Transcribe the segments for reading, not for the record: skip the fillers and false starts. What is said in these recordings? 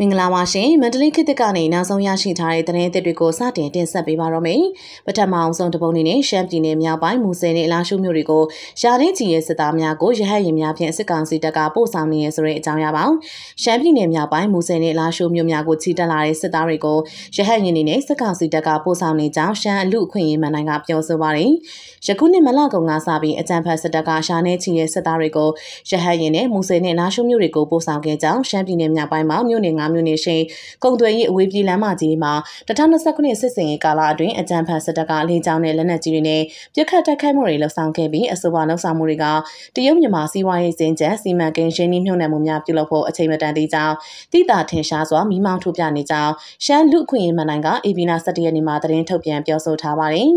မင်္ဂလာပါရှင်မန္တလေးခေတ်သစ်ကနေနောက်ဆုံးရရှိထားတဲ့သတင်းသစ်တွေကိုစတင်တင်ဆက်ပေးပါတော့မယ်ပထမအောင်ဆုံးတပုံအနေနဲ့ရှမ်းပြည်နယ်မြောက်ပိုင်းမူဆယ်နဲ့လာရှိုးမြို့တွေကိုရာနှင်းချီရဲ့စစ်သားများကိုရဟတ်ယာဉ်များဖြင့်စစ်ကောင်စီတပ်ကပို့ဆောင်နေရဆိုတဲ့အကြောင်းအရာပါရှမ်းပြည်နယ်မြောက်ပိုင်းမူဆယ်နဲ့လာရှိုးမြို့များကိုချီတက်လာတဲ့စစ်သားတွေကိုရဟတ်ယာဉ်တွေနဲ့စစ်ကောင်စီတပ်ကပို့ဆောင်နေကြောင်းရှမ်းအလူအခွင့်အရေးမှန်တိုင်းကပြောဆိုပါတယ်ယခုနှစ်မလကုန်ကစပြီးအကြံဖတ်စစ်တပ်ကရာနှင်းချီရဲ့စစ်သားတွေကိုရဟတ်ယာဉ်နဲ့မူဆယ်နဲ့လာရှိုးမြို့တွေကိုပို့ဆောင်ခဲ့ကြောင်းရှမ်းပြည်နယ်မြောက်ပိုင်းမှာမြို့နယ်9မြို့နယ်ရှိကုန်သွယ်ရေးအဝေးပြေးလမ်းမကြီးမှာ2029စစ်စင်ရေးကာလအတွင်းအကြံဖတ်စစ်တပ်ကလေကြောင်းနဲ့လက်နက်ကြီးတွေနဲ့ပြစ်ခတ်တိုက်ခိုက်မှုတွေလှုပ်ဆောင်ခဲ့ပြီးအဆိုပါလှုပ်ဆောင်မှုတွေကတရုတ်မြန်မာစီးပွားရေးစင်ကြက်စီမံကိန်းရင်းနှီးမြှုပ်နှံမှုများပြုလုပ်ဖို့အချိန်မတန်သေးကြောင်းတိတာထင်ရှားစွာမိမောင်းထုတ်ပြနေကြောင်းရှမ်းလူ့အခွင့်အရေးမှန်တိုင်းက AP နာ17ရက်နေ့မှာသတင်းထုတ်ပြန်ပြောဆိုထားပါတယ်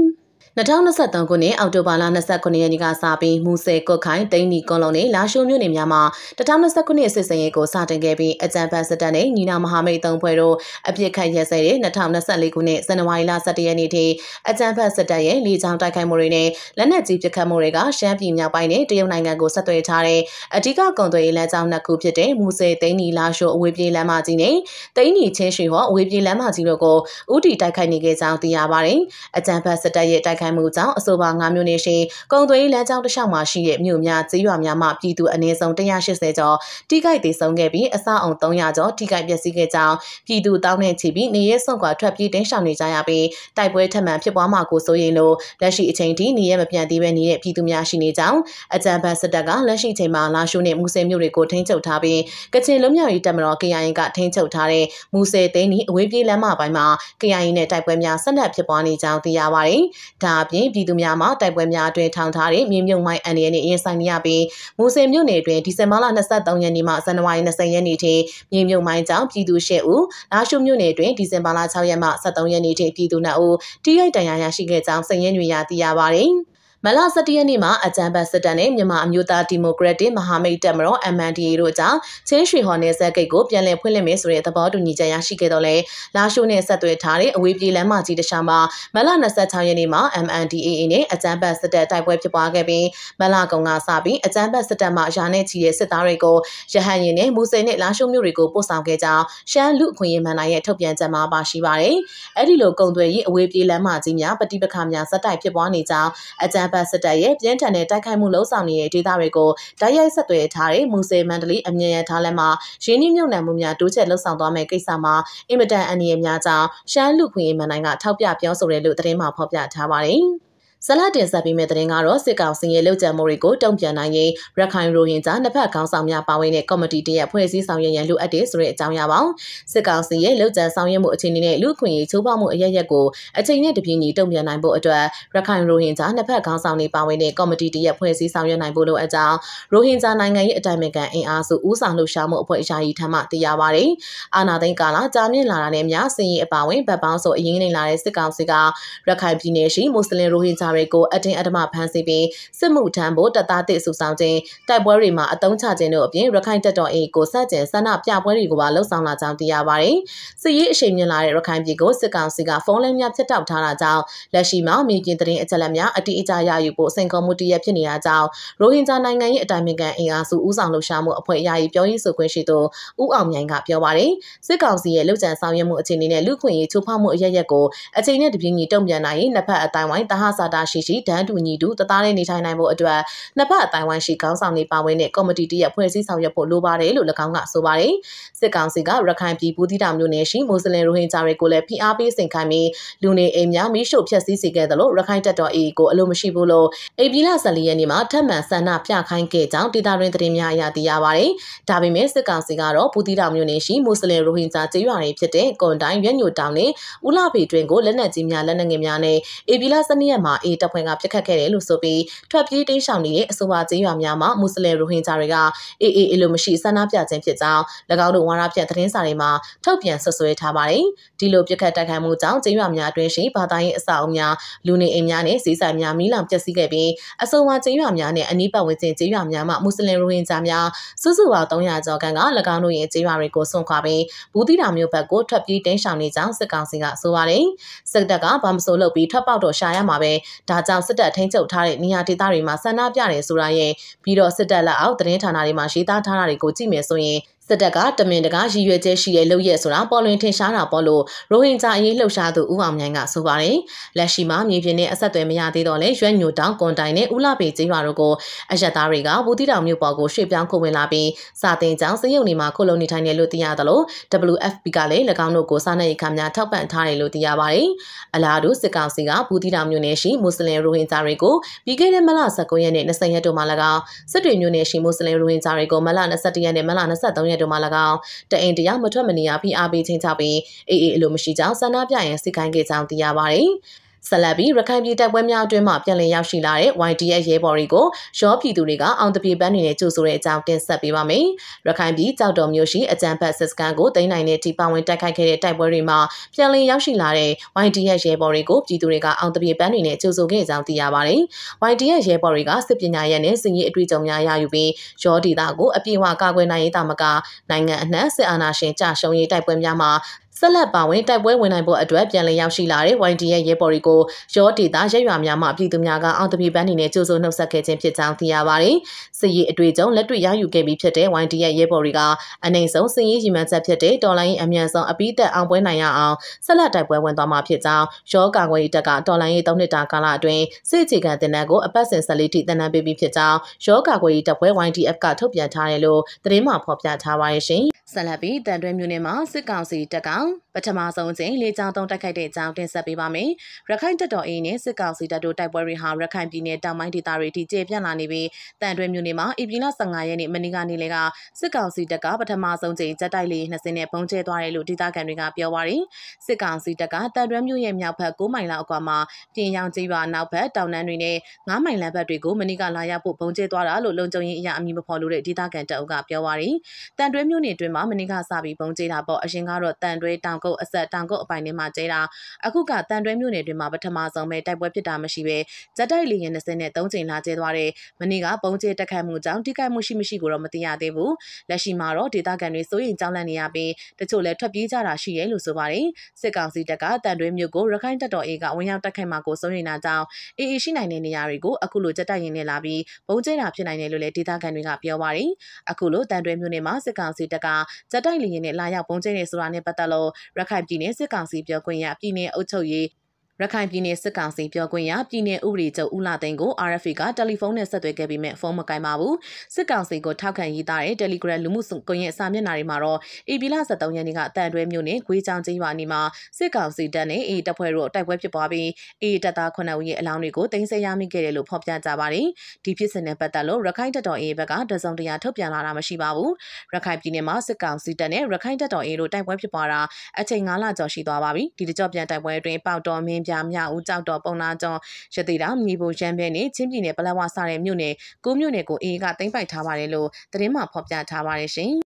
2023ခုနှစ်အောက်တိုဘာလ29ရက်နေ့ကစပြီးမူဆယ်ကုတ်ခိုင်တိန်းနီကွန်လုံးနဲ့လာရှိုးမြို့နယ်များမှာ2029ခုနှစ်စစ်စင်ရေးကိုစတင်ခဲ့ပြီးအကြံဖတ်စစ်တပ်နဲ့ညီနောင်မဟာမိတ်3ဖွဲ့တို့အပြစ်ခတ်ရက်စဲတဲ့2024ခုနှစ်ဇန်နဝါရီလ17ရက်နေ့ထိအကြံဖတ်စစ်တပ်ရဲ့လေကြောင်းတိုက်ခိုက်မှုတွေနဲ့လက်နက်ကြီးပစ်ခတ်မှုတွေကရှမ်းပြည်မြောက်ပိုင်းနဲ့တရုတ်နိုင်ငံကိုဆက်သွယ်ထားတဲ့အဓိကကုန်သွယ်ရေးလမ်းကြောင်းနှစ်ခုဖြစ်တဲ့မူဆယ်တိန်းနီလာရှိုးအဝေးပြေးလမ်းမကြီးနဲ့တိန်းနီချင်းရွှေဟောအဝေးပြေးလမ်းမကြီးတို့ကိုဥတီတိုက်ခိုက်နေခဲ့ကြောင်းသိရပါတယ်အကြံဖတ်စစ်တပ်ရဲ့တိုက်ခိုက်မှုကြောင့်အဆိုပါ9မြို့နယ်ရှိကုန်သွယ်ရေးလမ်းကြောင်းတစ်လျှောက်မှာရှိတဲ့မြို့များကျေးရွာများမှပြည်သူအနည်းဆုံး180ကျော်ထိခိုက်ဒေဆုံးခဲ့ပြီးအဆောက်အုံ300ကျော်ထိခိုက်ပျက်စီးခဲ့ကြောင်းပြည်သူတောင်းနဲ့ချီပြီးနေရဲစွန့်ခွာထွက်ပြေးတင်းရှောင်နေကြရပြီးတိုက်ပွဲထပ်မံဖြစ်ပွားမှာကိုစိုးရိမ်လို့လက်ရှိအချိန်ထိနေရဲမပြန်သေးပဲနေတဲ့ပြည်သူများရှိနေကြောင်းအကြံဖတ်စစ်တပ်ကလက်ရှိအချိန်မှာလာရှိုးနဲ့မူဆယ်မြို့တွေကိုထိန်းချုပ်ထားပြီးကချင်လွတ်မြောက်ရေးတပ်မတော် KIA ကထိန်းချုပ်ထားတဲ့မူဆယ်သိန်းနီအဝေးပြေးလမ်းမပိုင်းမှာ KIA နဲ့တိုက်ပွဲများဆက်လက်ဖြစ်ပွားနေကြောင်းသိရပါတယ်ဒါအပြင်ပြည်သူများမှာတိုက်ပွဲများအတွင်းထောင်ထားတဲ့မြေမြုံမိုင်းအန်ရီနဲ့ရင်ဆိုင်နေရပြီးမူဆယ်မြို့နယ်အတွင်းဒီဇင်ဘာလ23ရက်နေ့မှဇန်နဝါရီ20ရက်နေ့ထိမြေမြုံမိုင်းကြောင့်ပြည်သူ10ဦးလာရှိုးမြို့နယ်အတွင်းဒီဇင်ဘာလ6ရက်မှ23ရက်နေ့ထိပြည်သူ2ဦးထိခိုက်ဒဏ်ရာရရှိခဲ့ကြောင်းစာရင်းတွေရသိရပါတယ်မလ17ရက်နေ့မှာအကြံဖတ်စစ်တပ်နဲ့မြန်မာအမျိုးသားဒီမိုကရက်တစ်မဟာမိတ်တပ်မတော် MNDAA တို့ကြောင့်ချင်းရွှေဟော်နယ်စပ်ဂိတ်ကိုပြန်လည်ဖွင့်လှစ်မယ်ဆိုတဲ့သဘောတူညီချက်ရရှိခဲ့တော့လဲလာရှိုးနဲ့ဆက်သွယ်ထားတဲ့အဝေးပြေးလမ်းမကြီးတစ်လျှောက်မှာမလ26ရက်နေ့မှာ MNDAA နဲ့အကြံဖတ်စစ်တပ်တိုက်ပွဲဖြစ်ပွားခဲ့ပြီးမလကုန်ကစပြီးအကြံဖတ်စစ်တပ်မှရာနဲ့ချီတဲ့စစ်သားတွေကိုရဟတ်ယာဉ်နဲ့မူဆယ်နဲ့လာရှိုးမြို့တွေကိုပို့ဆောင်ခဲ့ကြောင်းရှမ်းလူအခွင့်အရေးမှန်တိုင်းရဲ့ထုတ်ပြန်ချက်မှာပါရှိပါတယ်။အဲ့ဒီလိုကုန်သွယ်ရေးအဝေးပြေးလမ်းမကြီးများပဋိပက္ခများဆက်တိုက်ဖြစ်ပွားနေကြောင်းအကြံဖတ်စစ်တပ်ရဲ့ပြင်းထန်တဲ့တိုက်ခိုက်မှုလှုံ့ဆော်နေတဲ့ဒေသတွေကိုတိုက်ရိုက်ဆက်သွယ်ထားတဲ့မူဆယ်မန္တလေးအမြင့်ရထားလမ်းမှာရင်းနှီးမြှုပ်နှံမှုများတိုးချဲ့လှုံ့ဆော်သွားမယ့်ကိစ္စမှာအင်မတန်အန္တရာယ်များကြောင်းရှမ်းလူခွင့်ရေးမှန်တိုင်းကထောက်ပြပြောဆိုတယ်လို့သတင်းမှာဖော်ပြထားပါတယ်။ဆလတ်တင်ဆက်ပေးမယ့်သတင်းကတော့စစ်ကောင်စီရဲ့လှုပ်ကြံမှုတွေကိုတုံ့ပြန်နိုင်ရေးရခိုင်ရိုဟင်ဂျာနှစ်ဖက်ခေါင်းဆောင်များပါဝင်တဲ့ကော်မတီတရက်ဖွဲ့စည်းဆောင်ရွက်ရန်လိုအပ်တဲ့ဆိုတဲ့အကြောင်းအရာပါစစ်ကောင်စီရဲ့လှုပ်ကြံဆောင်ရွက်မှုအခြေအနေနဲ့လူခွင့်ရေးချိုးဖောက်မှုအရရက်ကိုအချိန်နဲ့တပြေးညီတုံ့ပြန်နိုင်ဖို့အတွက်ရခိုင်ရိုဟင်ဂျာနှစ်ဖက်ခေါင်းဆောင်တွေပါဝင်တဲ့ကော်မတီတရက်ဖွဲ့စည်းဆောင်ရွက်နိုင်ဖို့လိုအပ်ကြောင်းရိုဟင်ဂျာနိုင်ငံရဲ့အတိုင်ပင်ခံအင်အားစုဦးဆောင်လှုပ်ရှားမှုအဖွဲ့အရာရှိထံမှသိရပါတယ်အာဏာသိမ်းကာလကြာမြင့်လာတာနဲ့များစင်ရေးအပါဝင်ဗတ်ပေါင်းဆိုအရင်နေလာတဲ့စစ်ကောင်စီကရခိုင်ပြည်နယ်ရှိမွတ်စလင်ရိုဟင်ဂျာတွေကိုအတင်းအဓမ္မဖမ်းဆီးပြီးစစ်မှုထမ်းဖို့တပ်သားတစ်စုဆောင်ခြင်းတိုက်ပွဲတွေမှာအသုံးချခြင်းတို့အပြင်ရခိုင်တပ်တော် AA ကိုစတင်ဆန္ဒပြပွဲတွေကိုပါလှုံ့ဆော်လာကြောင်းသိရပါတယ်။စစ်ရေးအရှိန်မြင့်လာတဲ့ရခိုင်ပြည်ကိုစစ်ကောင်စီကဖုန်းလိုင်းများဖြတ်တောက်ထားတာကြောင့်လက်ရှိမှာမြေပြင်သတင်းအချက်အလက်များအတိအကျရယူဖို့စိန်ခေါ်မှုတရက်ဖြစ်နေတာကြောင့်ရိုဟင်ဂျာနိုင်ငံရဲ့အတိုင်ပင်ခံအင်အားစုဦးဆောင်လှုပ်ရှားမှုအဖွဲ့အရာရှိပြောရေးဆိုခွင့်ရှိသူဦးအောင်မြိုင်ကပြောပါတယ်။စစ်ကောင်စီရဲ့လှုပ်ကြံဆောင်ရွက်မှုအခြေအနေနဲ့လူခွင့်ရေးချိုးဖောက်မှုအရရက်ကိုအချိန်နဲ့တပြေးညီတုံ့ပြန်နိုင်ရင်နှစ်ဖက်အတိုင်းဝိုင်းတဟဆာတာရှိတန်းတူညီတူတသားနဲ့နေထိုင်နိုင်ဖို့အတွက်နှစ်ဖက်အတိုင်းဝိုင်းရှိခေါင်းဆောင်တွေပါဝင်တဲ့ကော်မတီတရက်ဖွဲ့စည်းဆောင်ရွက်ဖို့လိုပါတယ်လို့၎င်းကဆိုပါတယ်။စစ်ကောင်စီကရခိုင်ပြည်ဘူးတိတောင်မြို့နယ်ရှိမွတ်စလင်ရိုဟင်ဂျာတွေကိုလည်းဖိအားပေးစိန်ခိုင်းပြီးလူနေအိမ်များမိရှို့ဖျက်ဆီးစေခဲ့တယ်လို့ရခိုင်တပ်တော် AA ကိုအလိုမရှိဘူးလို့ဧပြီလ14ရက်နေ့မှာထပ်မံဆန္ဒပြခိုင်းခဲ့ကြောင်းဒေသတွင်းသတင်းများအရသိရပါတယ်။ဒါပေမဲ့စစ်ကောင်စီကတော့ဘူးတိတောင်မြို့နယ်ရှိမွတ်စလင်ရိုဟင်ဂျာကျေးရွာတွေဖြစ်တဲ့ကွန်တိုင်းရွက်ညိုတောင်နဲ့ဦးလာဖေတွင်ကိုလက်နက်ကြီးများလက်နက်ငယ်များနဲ့ဧပြီလ12ရက်မှာ A တပ်ဖွဲ့ကပစ်ခတ်ခဲ့တယ်လို့ဆိုပြီးထွက်ပြေးတိမ်းရှောင်နေတဲ့အဆိုပါကျေးရွာများမှာမွတ်စလင်ရိုဟင်ဂျာတွေကAA အလိုမရှိဆန္ဒပြခြင်းဖြစ်ကြောင်း၎င်းတို့ဝါရဖြန့်သတင်းစာတွေမှာထုတ်ပြန်ဆွဆွဲထားပါတယ်။ဒီလိုပြစ်ခတ်တိုက်ခိုက်မှုကြောင့်ကျေးရွာများအတွင်းရှိဘာသာရေးအဆောက်အအုံများလူနေအိမ်များနဲ့ဈေးဆိုင်များမီးလောင်ပျက်စီးခဲ့ပြီးအဆိုပါကျေးရွာများနဲ့အနီးပတ်ဝန်းကျင်ကျေးရွာများမှာမွတ်စလင်ရိုဟင်ဂျာများစုစုပေါင်း300ကျော်ခန့်က၎င်းတို့ရဲ့ကျေးရွာတွေကိုဆွန့်ခွာပြီးဘူးတိတောင်မြို့ဘက်ကိုထွက်ပြေးတိမ်းရှောင်နေကြောင်းစစ်ကောင်စီကဆိုပါတယ်။စစ်တပ်ကဗမဆိုးလုပ်ပြီးထွက်ပေါက်တော့ရှာရမှာပဲဒါကြောင့်စစ်တပ်ထိန်းချုပ်ထားတဲ့နေရာဒေသတွေမှာဆန္ဒပြတယ်ဆိုတာရဲ့ပြီးတော့စစ်တပ်လက်အောက်သတင်းဌာနတွေမှာရေးသားထားတာတွေကိုကြည့်မယ်ဆိုရင်စစ်တပ်ကတမင်တကာရည်ရွယ်ချက်ရှိတဲ့လုပ်ရက်ဆိုတာပေါ်လွင်ထင်ရှားတာပေါ့လို့ရိုဟင်ဂျာအရေးလှုပ်ရှားသူဦးအောင်မြိုင်ကဆိုပါတယ်။လက်ရှိမှာမြေပြင်နဲ့အဆက်အသွယ်မရသေးတော့လဲရွက်ညိုတောင်ကွန်တိုင်နဲ့ဦးလာပေကျေးရွာတို့ကိုအရက်သားတွေကဘူးတီတောင်မြို့ပေါ်ကိုရွှေ့ပြောင်းခိုဝင်လာပြီးစာတင်ကျောင်းစရုပ်နေမှာခိုလုံနေထိုင်တယ်လို့သိရသလို WFP ကလည်း၎င်းတို့ကိုစားနပ်ရိက္ခာများထောက်ပံ့ထားတယ်လို့သိရပါတယ်။အလားတူစစ်ကောင်စီကဘူးတီတောင်မြို့နယ်ရှိမွတ်စလင်ရိုဟင်ဂျာတွေကိုပြီးခဲ့တဲ့မလ19ရက်နဲ့20ရက်တို့မှာ၎င်းစစ်တွေမြို့နယ်ရှိမွတ်စလင်ရိုဟင်ဂျာတွေကိုမလ21ရက်နဲ့မလ23ရက်တို့မှာ၎င်းတအိမ်တယောက်မထွက်မနေရဖိအားပေးချင်းချပြီးအေးအေးအလိုမရှိကြောင်းဆန္ဒပြရင်စိတ်ခိုင်းခဲ့ကြောင်းသိရပါတယ်။ဆက်လက်ပြီးရခိုင်ပြည်တပ်ပွဲများအတွင်းမှပြန်လည်ရောက်ရှိလာတဲ့ YDF ရဲဘော်တွေကိုရောပြည်သူတွေကအောင်တပြေပန်းနေနဲ့ကြိုဆိုတဲ့အကြောင်းတင်ဆက်ပေးပါမယ်။ရခိုင်ပြည်ကြောက်တော်မျိုးရှိအကြမ်းဖက်စစ်စခန်းကိုသိမ်းနိုင်တဲ့ထိပါဝင်တိုက်ခိုက်ခဲ့တဲ့တိုက်ပွဲတွေမှာပြန်လည်ရောက်ရှိလာတဲ့ YDF ရဲဘော်တွေကိုပြည်သူတွေကအောင်တပြေပန်းနေနဲ့ကြိုဆိုခဲ့ကြောင်းသိရပါတယ်။ YDF ရဲဘော်တွေကစစ်ပညာရပ်နဲ့စစ်ရေးအတွေ့အကြုံများရယူပြီးရောဒေသကိုအပြည့်အဝကာကွယ်နိုင်ရေးတာမကနိုင်ငံအနှံ့စစ်အာဏာရှင်ကြရှုံးရေးတိုက်ပွဲများမှာဆက်လက်ပါဝင်တိုက်ပွဲဝင်နိုင်ဖို့အတွက်ပြန်လည်ရောက်ရှိလာတဲ့ YDF ရဲဘော်တွေကိုရောဒေတာရက်ရွာများမှပြည်သူများကအောင်တပြေပန်းနေနဲ့ကြိုးစုံနှုတ်ဆက်ခဲ့ခြင်းဖြစ်ကြောင်းသိရပါတယ်။စစ်ရေးအတွေ့အကြုံလက်တွေ့ရယူခဲ့ပြီးဖြစ်တဲ့ YDF ရဲဘော်တွေကအနိုင်ဆုံးစစ်ရေးရည်မှန်းချက်ဖြစ်တဲ့တော်လိုင်းအမြန်ဆုံးအပိသက်အောင်ပွဲနိုင်ရအောင်ဆက်လက်တိုက်ပွဲဝင်သွားမှာဖြစ်ကြောင်းရောကာကွယ်ရေးတပ်ကတော်လိုင်းရေး3နှစ်တာကာလအတွင်းစစ်အခြေခံတင်နန်းကိုအပတ်စဉ်14ထိတင်နန်းပေးပြီးဖြစ်ကြောင်းရောကာကွယ်ရေးတပ်ဖွဲ့ YDF ကထုတ်ပြန်ထားတယ်လို့သတင်းမှဖော်ပြထားပါတယ်ရှင်။ဆက်လက်ပြီးတန်တွဲမြို့နယ်မှာစစ်ကောင်စီတပ်ကပထမဆုံးအကြိမ်လေကြောင်းသုံးတိုက်ခိုက်တဲ့အကြောင်းတင်ဆက်ပေးပါမယ်။ရခိုင်တပ်တော် AA နဲ့စစ်ကောင်စီတပ်တို့တိုက်ပွဲတွေဟာရခိုင်ပြည်နယ်တောင်ပိုင်းဒေသတွေထိကျေပြန့်လာနေပြီးတန်တွဲမြို့နယ်မှာဧပြီလ15ရက်နေ့မနေ့ကနေလေကစစ်ကောင်စီတပ်ကပထမဆုံးကြိမ်ဂျက်တိုက်လေ20နဲ့ပုံကျဲသွားတယ်လို့ဒေသခံတွေကပြောပါရယ်။စစ်ကောင်စီတပ်ကတန်တွဲမြို့ရဲ့မြောက်ဘက်9မိုင်လောက်အကွာမှာပြင်ရောင်ကျေးရွာနောက်ဘက်တောင်တန်းတွေနဲ့9မိုင်လမ်းဘက်တွေကိုမနေ့ကလာရောက်ဖို့ပုံကျဲသွားတာလို့လုံခြုံရေးအရာအမည်မဖော်လို့တဲ့ဒေသခံတအုပ်ကပြောပါရယ်။တန်တွဲမြို့နယ်အတွင်းမှာမနေ့ကစပြီးပုံကျဲတာပေါ့အရင်ကတော့တန်တွဲတောင်ကုတ်အဆက်တောင်ကုတ်အပိုင်ထဲမှာကျဲတာအခုကတန်တွဲမြို့နယ်အတွင်းမှာပထမဆုံးပဲတိုက်ပွဲဖြစ်တာမရှိပဲဂျက်တိုက်လေယာဉ်20နဲ့3ချိန်လာကျဲသွားတယ်မနေ့ကပုံကျဲတက်ခတ်မှုကြောင့်ထိခိုက်မှုရှိမရှိကိုတော့မသိရသေးဘူးလက်ရှိမှာတော့ဒေသခံတွေစိုးရိမ်ကြောက်လန့်နေရပြီးတချို့လည်းထွက်ပြေးကြတာရှိတယ်လို့ဆိုပါတယ်စစ်ကောင်စီတပ်ကတန်တွဲမြို့ကိုရခိုင်တပ်တော် AA ကဝင်ရောက်တိုက်ခိုက်မှာကိုစိုးရိမ်တာကြောင့် AA ရှိနိုင်တဲ့နေရာတွေကိုအခုလိုဂျက်တိုက်ရင်နဲ့လာပြီးပုံကျဲတာဖြစ်နိုင်တယ်လို့လည်းဒေသခံတွေကပြောပါတယ်အခုလိုတန်တွဲမြို့နယ်မှာစစ်ကောင်စီတပ်ကဂျက်တိုက်လေယာဉ်နဲ့လာရောက်ပုံကျဲနေဆိုတာနဲ့ပတ်သက်လို့ရခိုင်ပြည်နယ်စစ်ကောင်စီပြောခွင့်ရပြည်နယ်အုပ်ချုပ်ရေးရခိုင်ပြည်နယ်စစ်ကောင်စီပြောခွင့်ရပြည်နယ်ဥပဒေချုပ်ဦးလာသိန်းကို RFA ကတယ်လီဖုန်းနဲ့ဆက်သွယ်ခဲ့ပေမဲ့ဖုန်းမကိုင်ပါဘူးစစ်ကောင်စီကိုထောက်ခံရေးသားတဲ့ Telegram လူမှုကွန်ရက်စာမျက်နှာတွေမှာတော့ဧပြီလ23ရက်နေ့ကတန်တွဲမြို့နယ်ဂွေးချောင်းကျေးရွာနီမှာစစ်ကောင်စီတပ်နဲ့အေတပ်ဖွဲ့တို့တိုက်ပွဲဖြစ်ပွားပြီးအေတပ်သား9ဦးရဲ့အလောင်းတွေကိုတင်ဆက်ရမိခဲ့တယ်လို့ဖော်ပြကြပါတယ်ဒီဖြစ်စဉ်နဲ့ပတ်သက်လို့ရခိုင်တပ်တော် AA ဘက်ကတစုံတရာထုတ်ပြန်လာတာမရှိပါဘူးရခိုင်ပြည်နယ်မှာစစ်ကောင်စီတပ်နဲ့ရခိုင်တပ်တော် AA တို့တိုက်ပွဲဖြစ်ပွားတာအချိန်9လကျော်ရှိသွားပါပြီဒီတကြော့ပြန်တိုက်ပွဲအတွင်းပေါတော်မင်းပြမြောက်ဦးကြောက်တော်ပုံနာကျော်ရသေးတာမြေပုံရမ်းပဲနဲ့ချင်းပြည်နယ်ပလက်ဝစတဲ့မြို့နယ်9မြို့နယ်ကိုအေးကသိမ်းပိုက်ထားပါတယ်လို့သတင်းမှဖော်ပြထားပါတယ်ရှင်